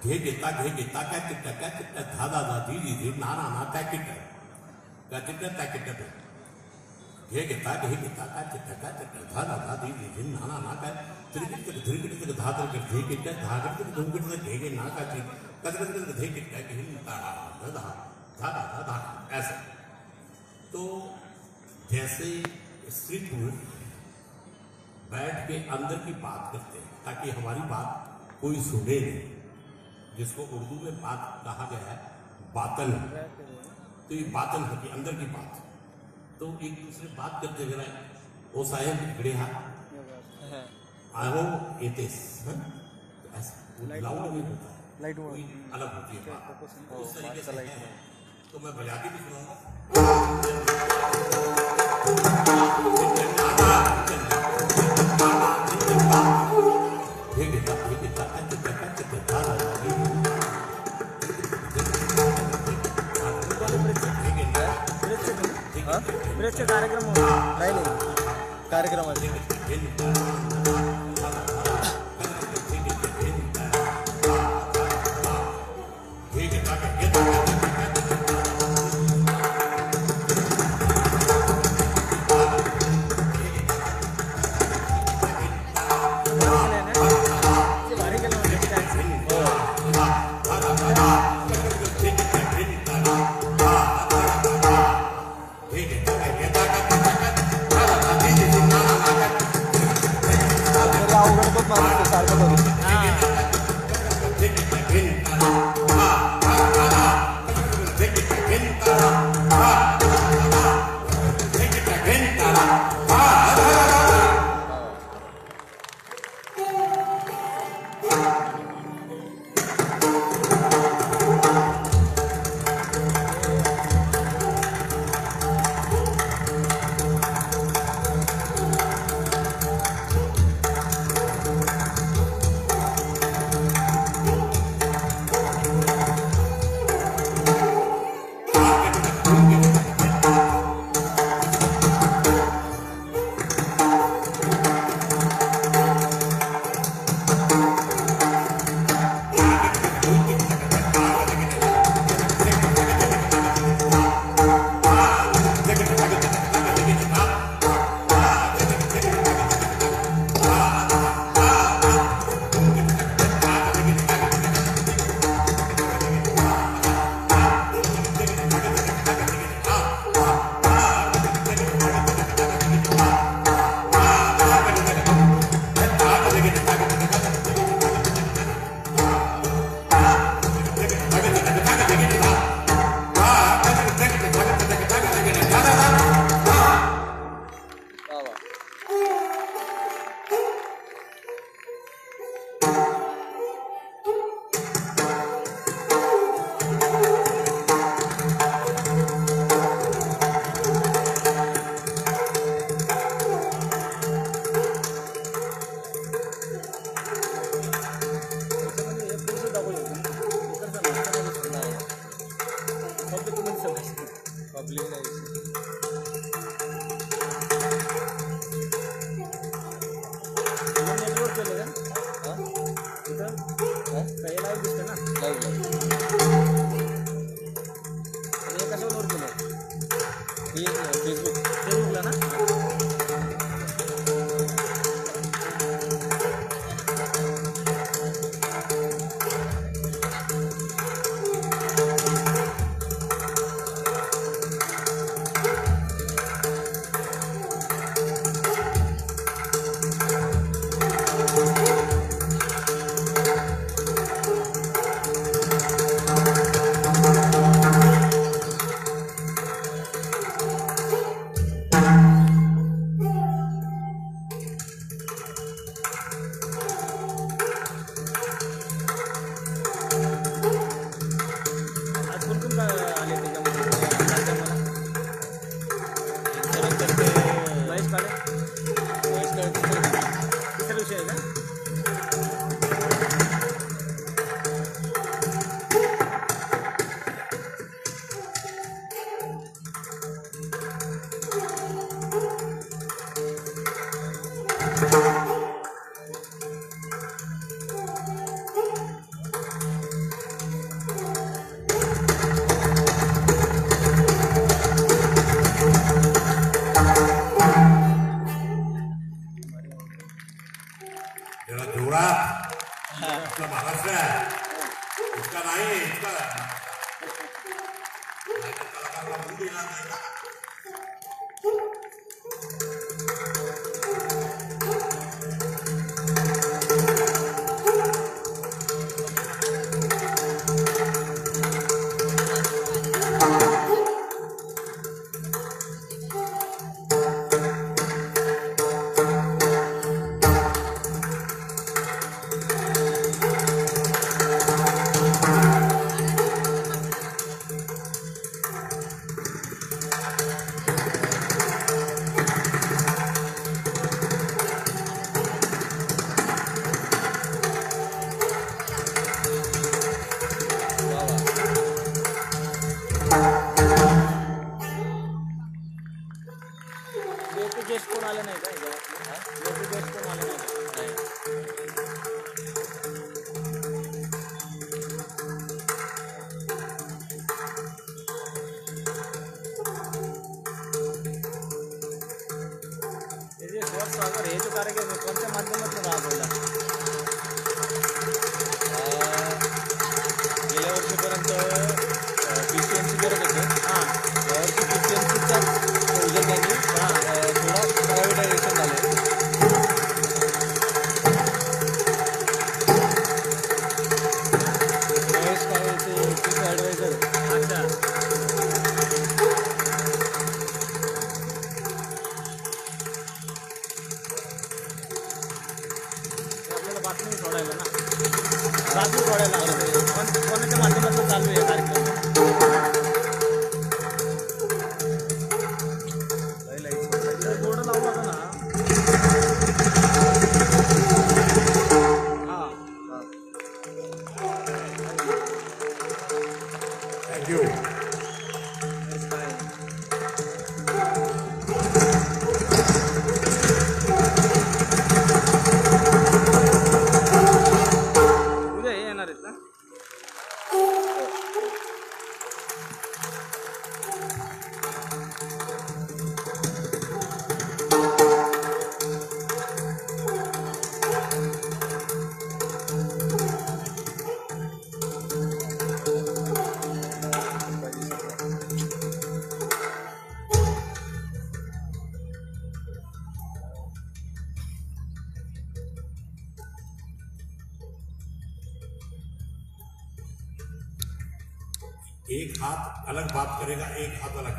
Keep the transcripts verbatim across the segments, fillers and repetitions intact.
घे घेता घे घेता काय चिट्टा काय चिट्टा धा धा धा धी धी धी ना ना ना काय चिट्टा काय चिट्टा काय चिट्टा घे घेता घे घेता काय चिट्टा काय चिट्टा धा धा धा धी धी धी ना ना ना काय त्रिकिट तक त्रिकिट तक धा धा तक घे घेता धा तक धुमकिट तक घे घे ना का चिट कद कद कद घे घेता घे धा धा धा धा धा धा ऐसे। तो जैसे स्त्री पुरुष बैठ के अंदर की बात करते हैं ताकि हमारी बात कोई सुने नहीं, जिसको उर्दू में बात कहा गया है बातन। तो ये बातन होती अंदर की बात। तो एक दूसरे बात करते हुए वो साहेब खड़े हाथ आहो एतेस लाउड नहीं होता है, लाइट अलग होती है बात उस तरीके से है। तो मैं बजा के भी सुनाऊंगा। कार्यक्रम नाही नाही कार्यक्रम आपला महाराष्ट्र आहे इतका नाही इतका कलाकारला मूड येणार नाही ना. गेस्ट कोण आले नाही का गेस्ट कोण आले नाही सागर हे जो कार्यक्रम आहे कोणत्या माध्यमातून राबवला गेल्या वर्षीपर्यंत पी सी एम सी करत होते हां यावर्षी पी सी एम सीचा त्यांनी थोडा प्रायव्हेटायझेशन झालं महेश काळेचे चीफ ॲडवायझर अच्छा आपल्याला बातमी सोडायला ना बातमी सोडायला पण कोणाच्या माध्यमातून चालू आहे कार्यक्रम बोर्ड लावला ना हां थँक्यू उद्या हे येणार आहेत ना एक हाथ अलग बात करेगा एक हाथ अलग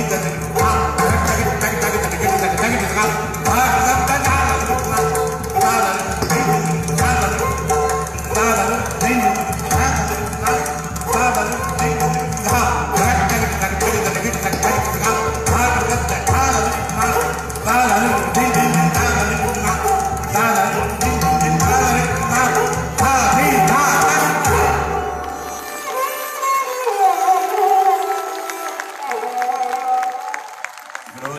करते